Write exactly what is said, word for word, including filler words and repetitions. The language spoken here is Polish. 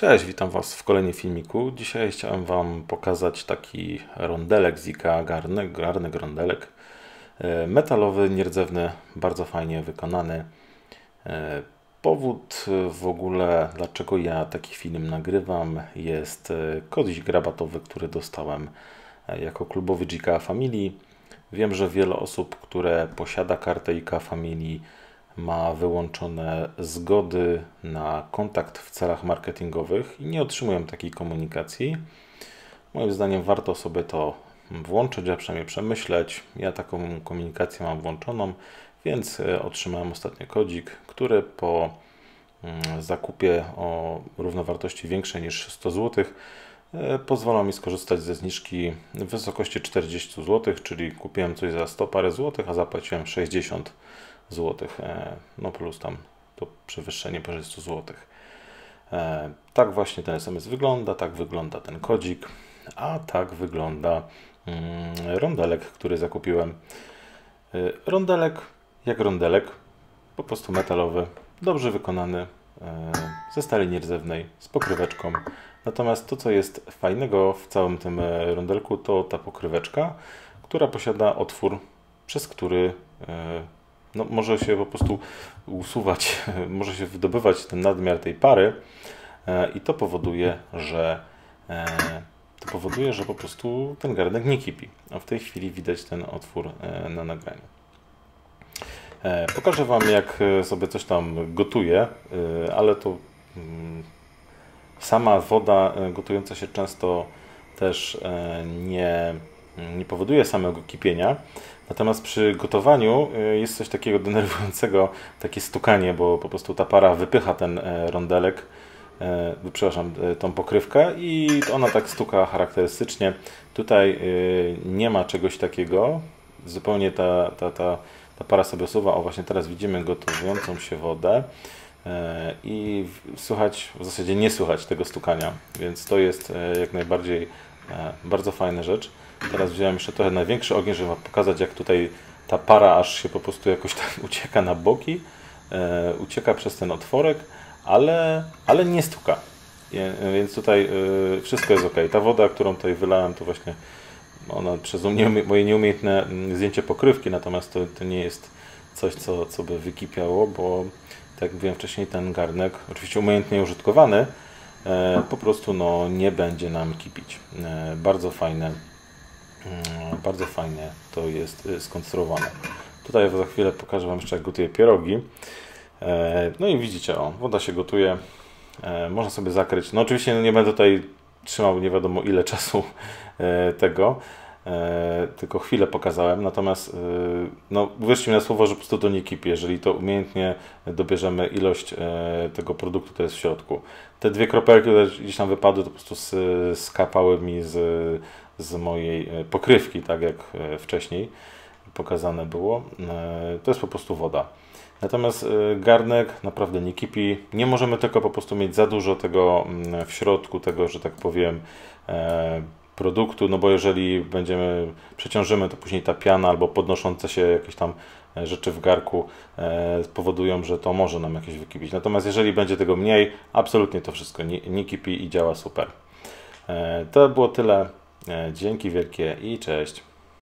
Cześć, witam Was w kolejnym filmiku. Dzisiaj chciałem Wam pokazać taki rondelek z IKEA, garnek, garnek rondelek. Metalowy, nierdzewny, bardzo fajnie wykonany. Powód w ogóle, dlaczego ja taki film nagrywam, jest kodzik rabatowy, który dostałem jako klubowy IKEA Family. Wiem, że wiele osób, które posiada kartę IKEA Family, ma wyłączone zgody na kontakt w celach marketingowych i nie otrzymują takiej komunikacji. Moim zdaniem warto sobie to włączyć, a przynajmniej przemyśleć. Ja taką komunikację mam włączoną, więc otrzymałem ostatnio kodzik, który po zakupie o równowartości większej niż sto złotych pozwala mi skorzystać ze zniżki w wysokości czterdzieści złotych, czyli kupiłem coś za sto parę złotych, a zapłaciłem sześćdziesiąt złotych, no plus tam to przewyższenie powyżej stu złotych. Tak właśnie ten S M S wygląda, tak wygląda ten kodzik, a tak wygląda rondelek, który zakupiłem. Rondelek jak rondelek, po prostu metalowy, dobrze wykonany, ze stali nierdzewnej, z pokryweczką. Natomiast to, co jest fajnego w całym tym rondelku, to ta pokryweczka, która posiada otwór, przez który no, może się po prostu usuwać, może się wydobywać ten nadmiar tej pary i to powoduje, że to powoduje, że po prostu ten garnek nie kipi. A w tej chwili widać ten otwór na nagraniu. Pokażę Wam, jak sobie coś tam gotuję, ale to sama woda gotująca się często też nie, nie powoduje samego kipienia. Natomiast przy gotowaniu jest coś takiego denerwującego, takie stukanie, bo po prostu ta para wypycha ten rondelek, przepraszam, tą pokrywkę i ona tak stuka charakterystycznie. Tutaj nie ma czegoś takiego, zupełnie ta, ta, ta, ta para sobie osuwa. O, właśnie teraz widzimy gotowującą się wodę i słychać, w zasadzie nie słychać tego stukania, więc to jest jak najbardziej bardzo fajna rzecz. Teraz wziąłem jeszcze trochę na większy ogień, żeby pokazać, jak tutaj ta para aż się po prostu jakoś tak ucieka na boki, e, ucieka przez ten otworek, ale, ale nie stuka. Je, więc tutaj e, wszystko jest ok. Ta woda, którą tutaj wylałem, to właśnie ona przez umie, moje nieumiejętne zdjęcie pokrywki, natomiast to, to nie jest coś, co, co by wykipiało, bo tak jak mówiłem wcześniej, ten garnek, oczywiście umiejętnie użytkowany, e, po prostu no, nie będzie nam kipić. E, bardzo fajne. Bardzo fajnie to jest skonstruowane. Tutaj za chwilę pokażę Wam jeszcze, jak gotuję pierogi. No i widzicie, o, woda się gotuje. Można sobie zakryć. No oczywiście nie będę tutaj trzymał nie wiadomo ile czasu tego, tylko chwilę pokazałem. Natomiast no, uwierzcie mi na słowo, że po prostu to nie kipi. Jeżeli to umiejętnie dobierzemy ilość tego produktu, to jest w środku. Te dwie kropelki, które gdzieś tam wypadły, to po prostu skapały mi z z mojej pokrywki, tak jak wcześniej pokazane było. To jest po prostu woda. Natomiast garnek naprawdę nie kipi. Nie możemy tylko po prostu mieć za dużo tego w środku, tego, że tak powiem, produktu, no bo jeżeli będziemy, przeciążymy, to później ta piana albo podnoszące się jakieś tam rzeczy w garku spowodują, że to może nam jakieś wykipić. Natomiast jeżeli będzie tego mniej, absolutnie to wszystko nie, nie kipi i działa super. To było tyle. Dzięki wielkie i cześć.